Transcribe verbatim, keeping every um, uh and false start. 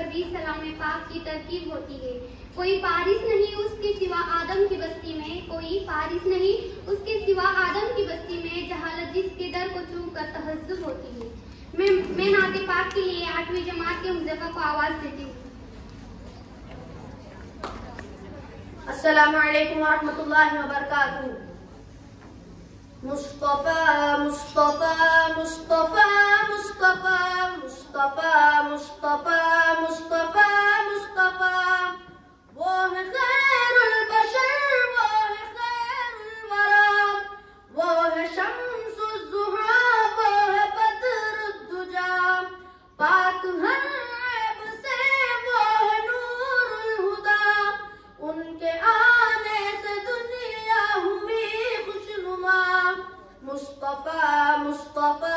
कभी सलाम पाक की तरकीब होती है। कोई पारिस नहीं उसके सिवा आदम की बस्ती में, कोई पारिस नहीं उसके सिवा आदम की बस्ती में, जहालत जिसके दर को चूम कर तहज्जुब होती है। मैं मैं नाते पाक के लिए आठवीं जमात के हुज़ैफा को आवाज देती हूँ। अस्सलामु अलैकुम व रहमतुल्लाहि व बरकातुहू। मुस्तफा मुस्तफा मुस्तफा मुस्तफा मुस्तफा मुस्तफा मुस्तफा मुस्तफा, वो है खैरुल बशर, वो है खैरुल वरा, वो है शम्सुज़ ज़ुहा, वो है बद्रुद्दुजा, पाक हर ऐब से वो है नूरुल हुदा, उनके आने से दुनिया हुई खुशनुमा। मुस्तफा मुस्तफा